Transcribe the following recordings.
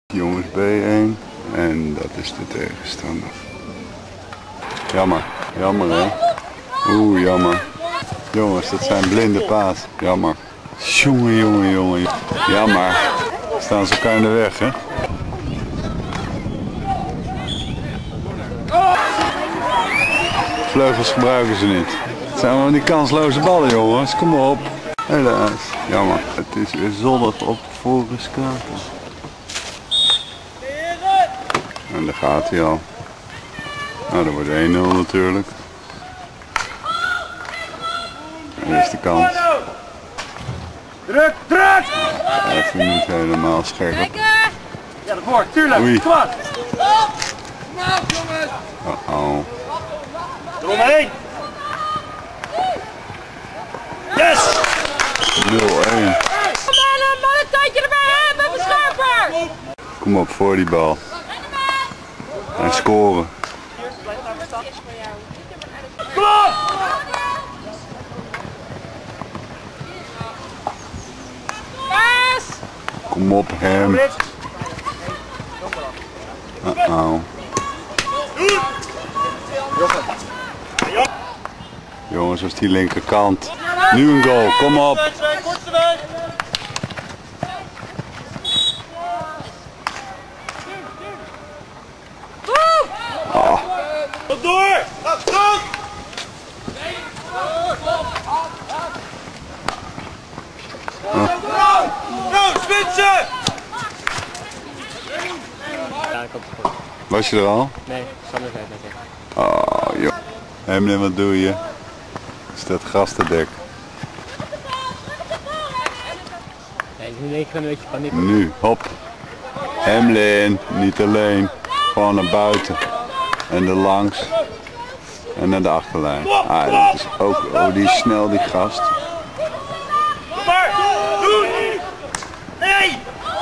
Jongens B1 en dat is de tegenstander. Jammer, jammer hè. Oeh, jammer. Jongens, dat zijn blinde paas. Jammer. Jongen, jongen, jongen. Jammer. Staan ze elkaar in de weg hè. Vleugels gebruiken ze niet. Het zijn wel die kansloze ballen jongens, kom maar op. Helaas, jammer. Het is weer zonnig op Forest Kraken. En daar gaat hij al. Nou, dat wordt 1-0 natuurlijk. En dat is de kans. Druk, druk! Even niet helemaal scherp. Ja, dat wordt, tuurlijk. Oei. Kom maar. Oh. Eromheen. Yes! 0-1. Een tijdje erbij hebben, bescherper! Kom op voor die bal. En scoren. Kom op! Kom op hem. Oh. Jongens, dat is die linkerkant. Nu een goal, kom op. Oh. Tot door! Goed! Go, spitsen! Ja, ik had het goed. Was je er al? Nee, Sander zei het net. Oh joh. Hemlin, wat doe je? Is dat gastendek? Nee, nu denk ik een beetje paniek. Nu, hop. Hemlin, niet alleen. Gewoon naar buiten. En er langs. En naar de achterlijn. Ah, dat is ook, oh die is snel die gast. Kom maar! Doe! Nee!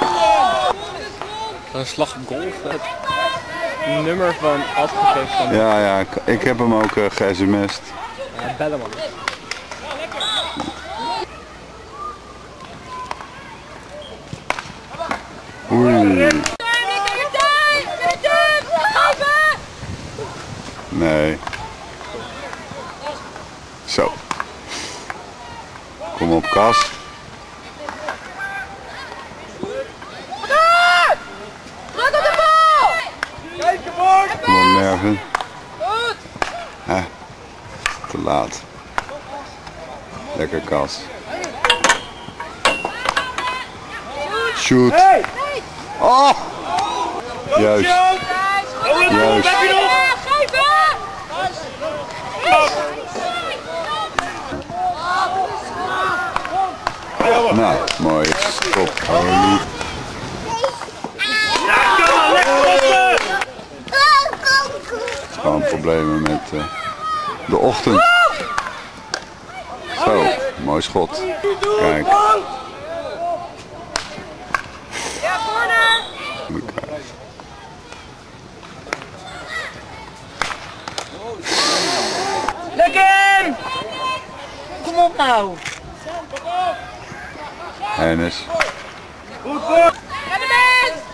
Een slag op golf. Het nummer van afgegeven van Ja, ja, ik heb hem ook ge-sms'd. ja, bellen man. Oei. Nee. Zo. Kom op, Kas. Druk op de bal! Kijk hem hoor! Kom op, Mervin. Goed! Hè. Te laat. Lekker, Kas. Shoot. Hey! Oh! Juist. Juist. Heb je nog? Nou, mooi. Stop. Holy. Ja, kom maar, lekker koppen! Gewoon problemen met de ochtend. Zo, mooi schot. Kijk. Ja, corner! Kijk. Lekker! Kom op nou! Hennis. Goed voor! Ga de mens!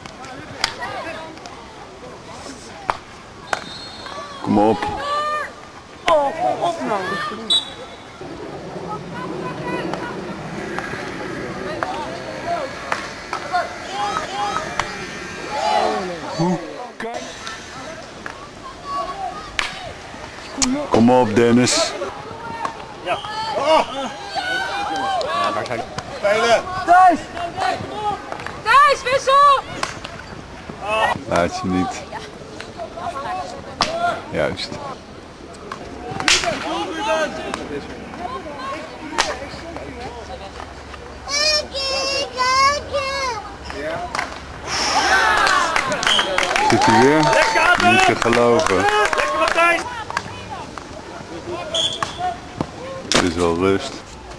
Kom op. Oh, kom op nou! Kom op, Dennis. Ja. Ja, waar zijn Spelen! Thijs! Thijs, wissel! Laat je niet. Juist. Zit hij weer? Niet te geloven. Lekker Matthijs! Het is wel rust.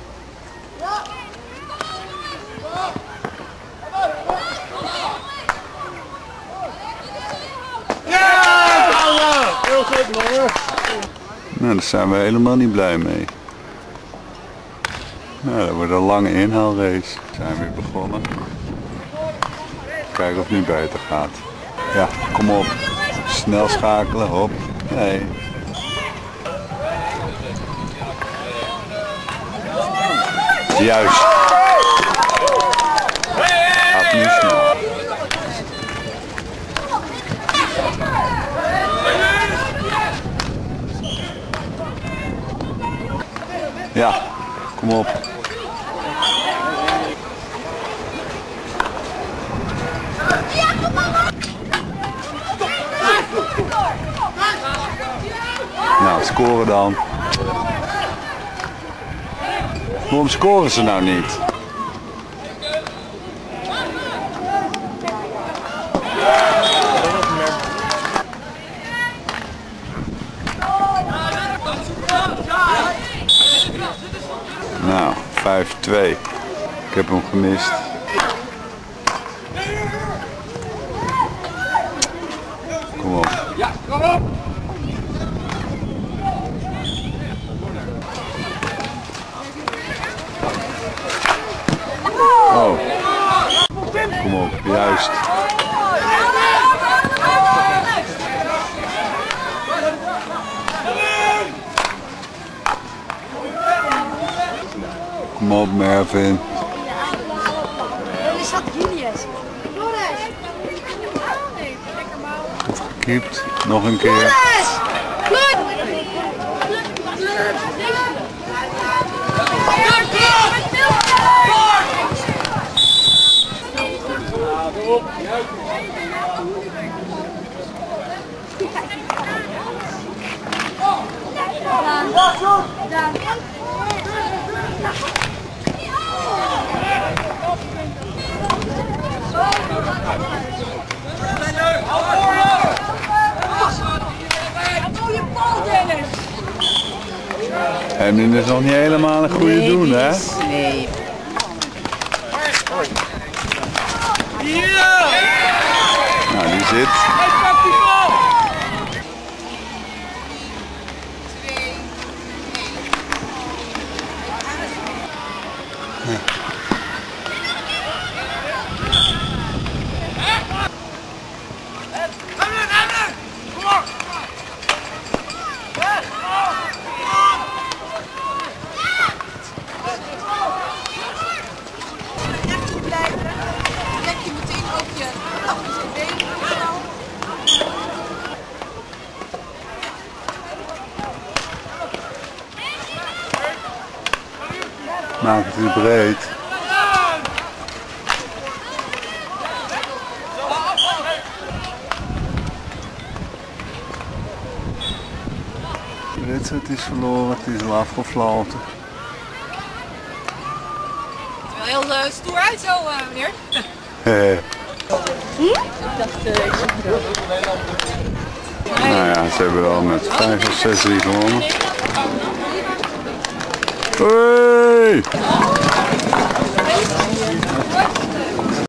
Heel goed man! Nou, daar zijn we helemaal niet blij mee. Nou, dat wordt een lange inhaalrace. We zijn weer begonnen. Kijken of het nu beter gaat. Ja, kom op. Snel schakelen, hop. Nee. Juist. Gaat nu snel. Ja, kom op. Nou, scoren dan. Waarom scoren ze nou niet? Nou, 5-2. Ik heb hem gemist. Kom op. Ja, kom op! Oh. Kom op, juist. Kom op, Mervin. Is dat Julius? Goed gekiept. Nog een keer. En dit is nog niet helemaal een goede doen, hè? Nee. Nou, die zit. Maak het weer breed. De wedstrijd is verloren, het is al afgefloten. Het is wel heel stoer uit zo, meneer. Nou ja, ze hebben wel met 5 of 6-3 gewonnen. Hey!